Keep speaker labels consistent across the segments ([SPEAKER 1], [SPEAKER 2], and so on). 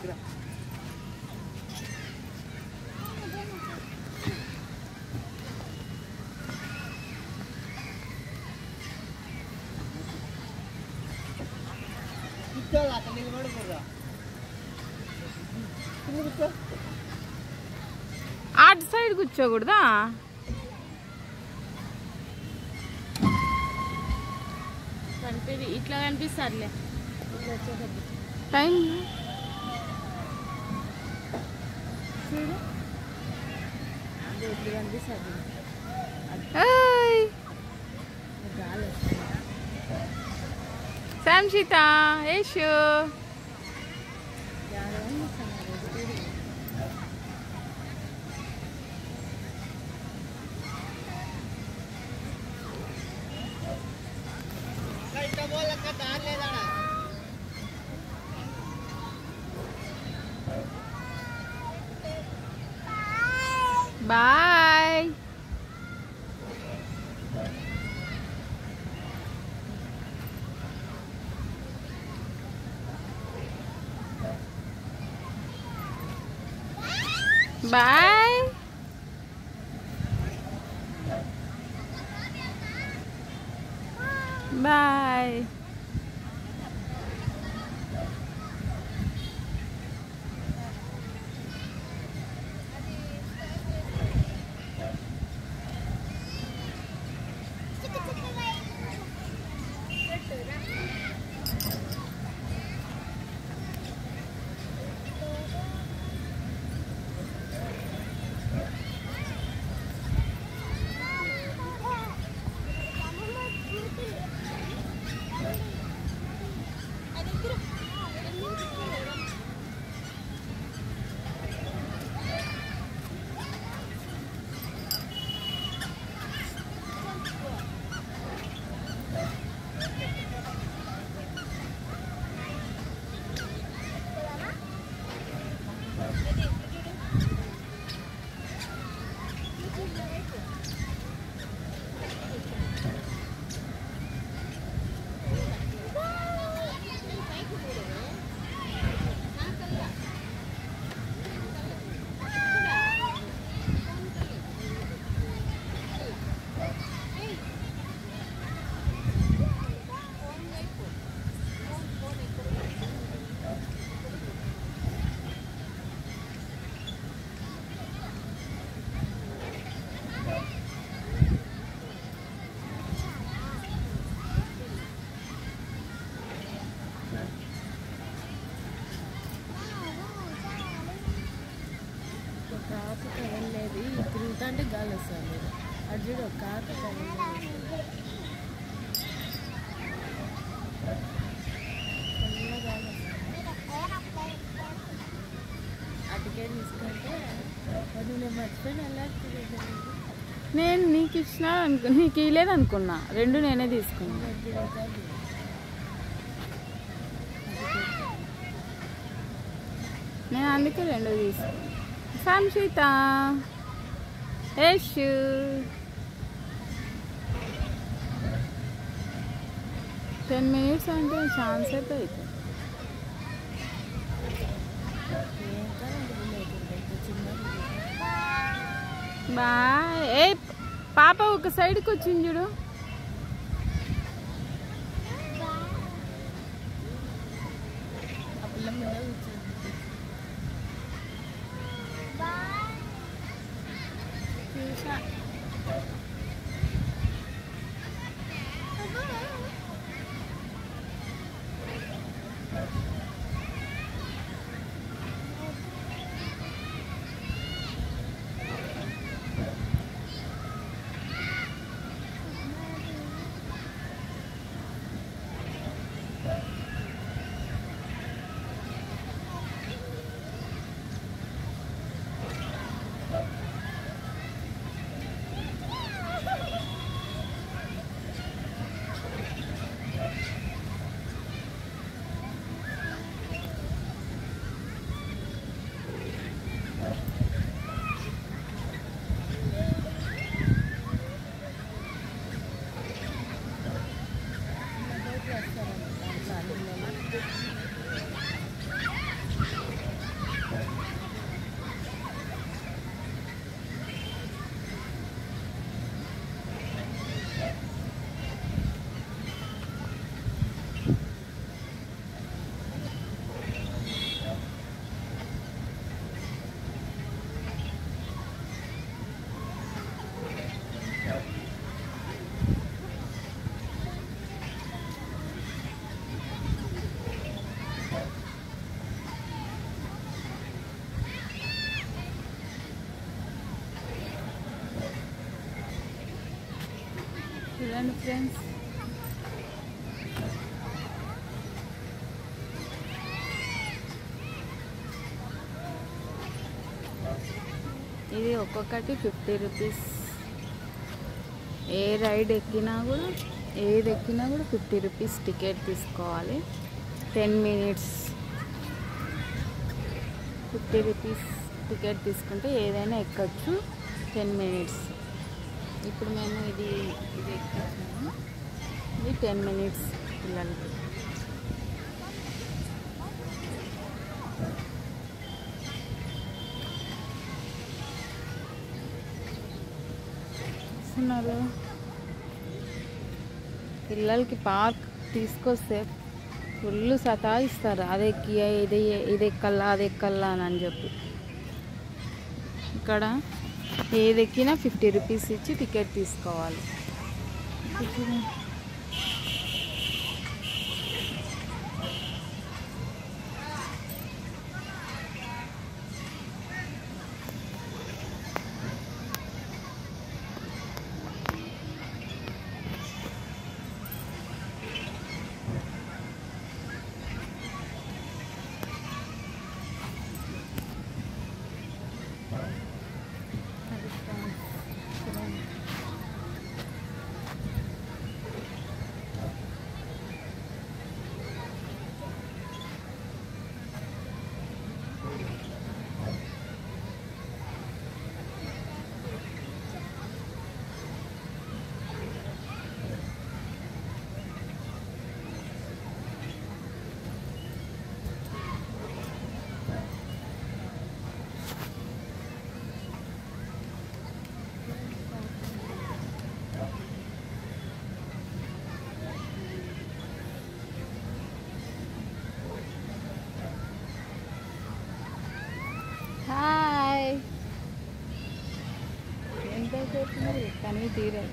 [SPEAKER 1] అటు సైడ్ కూర్చోకూడదా?
[SPEAKER 2] కనిపి ఇట్లా కనిపిస్తారులే.
[SPEAKER 1] టైం
[SPEAKER 2] చూడు అదే ఇట్లా కనిపిస్తుంది.
[SPEAKER 1] Samshita Yashu bye. Bye. Bye.
[SPEAKER 2] తిరుగుతుంటే గాలి వస్తుంది. అది చూడు కాక అటుకే తీసుకుంటే నేను మర్చిపోయిన
[SPEAKER 1] నేను నీకు ఇచ్చిన నీకు ఇవ్వలేదు అనుకున్నా. రెండు నేనే తీసుకున్నా. నేను అందుకే రెండు తీసుకున్నా. సంశిత యశు టెన్ మినిట్స్ అంటే ఛాన్స్ అయితే అవుతుంది. బాయ్. ఏ పాప ఒక సైడ్కి వచ్చింది చూడు. చూడండి ఫ్రెండ్స్, ఇది ఒక్కొక్కటి 50 రూపీస్. ఏ రైడ్ ఎక్కినా కూడా, ఏది ఎక్కినా కూడా 50 రూపీస్ టికెట్ తీసుకోవాలి. 10 మినిట్స్ 50 రూపీస్ టికెట్ తీసుకుంటే ఏదైనా ఎక్కచ్చు 10 మినిట్స్. ఇప్పుడు మేము ఇది ఎక్కించాము. ఇది 10 మినిట్స్ పిల్లలకి. పిల్లలకి పార్క్ తీసుకొస్తే ఫుల్ సతాయిస్తారు. అది ఎక్కి ఇది ఎక్కల్లా అది ఎక్కల్లా అని చెప్పి. ఇక్కడ ఏది ఎక్కినా 50 రూపీస్ ఇచ్చి టికెట్ తీసుకోవాలి. హాయ్, ఎంతసేపు కానీ తీరాలి.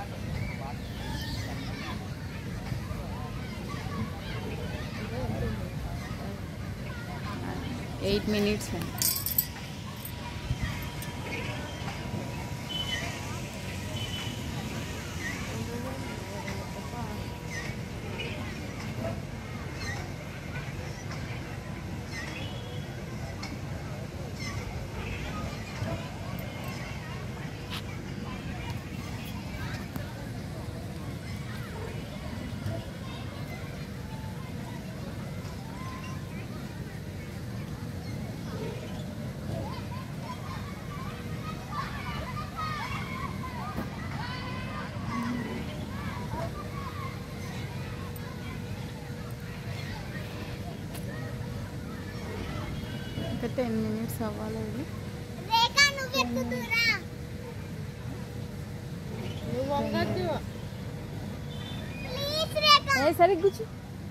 [SPEAKER 1] 8 మినిట్స్ అండి. ఇంకా 10 మినిట్స్ అవ్వాలి. సరే కూర్చో.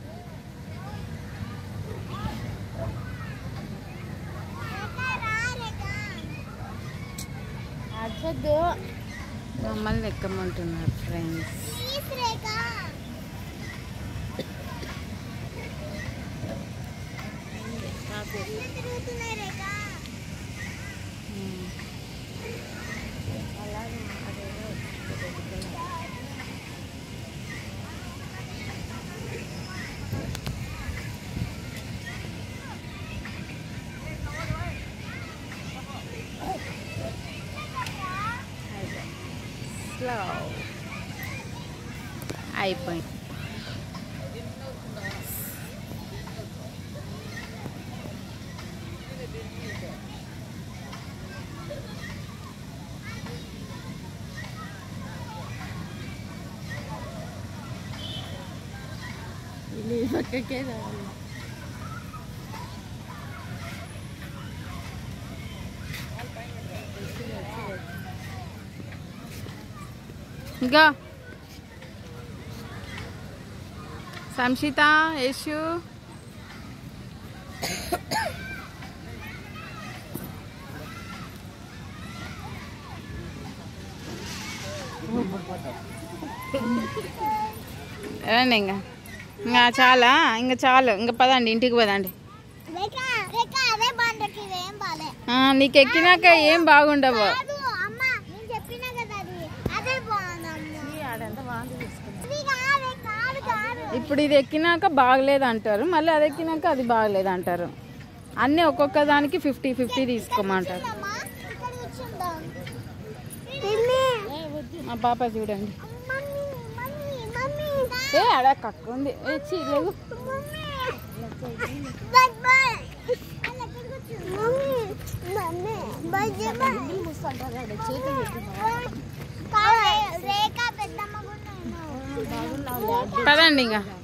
[SPEAKER 1] మమ్మల్ని ఎక్కమంటున్నారు ఫ్రెండ్స్. అయిపోయింది.
[SPEAKER 2] పక్కకే రావాలి.
[SPEAKER 1] ఇంకా సంషిత, యశు రండి. ఇంకా చాలా, ఇంకా చాలు, ఇంకా పదండి, ఇంటికి పదండి. నీకు ఎక్కినాక ఏం బాగుండవు.
[SPEAKER 2] అదంతా బాగుంది.
[SPEAKER 1] ఇప్పుడు ఇది ఎక్కినాక బాగలేదు అంటారు, మళ్ళీ అది ఎక్కినాక అది బాగలేదు అంటారు. అన్నీ ఒక్కొక్క దానికి 50-50 తీసుకోమంటారు. మా పాప చూడండి, ఏ అడ కక్క ఉంది, చీలేదు. పదండి ఇంకా.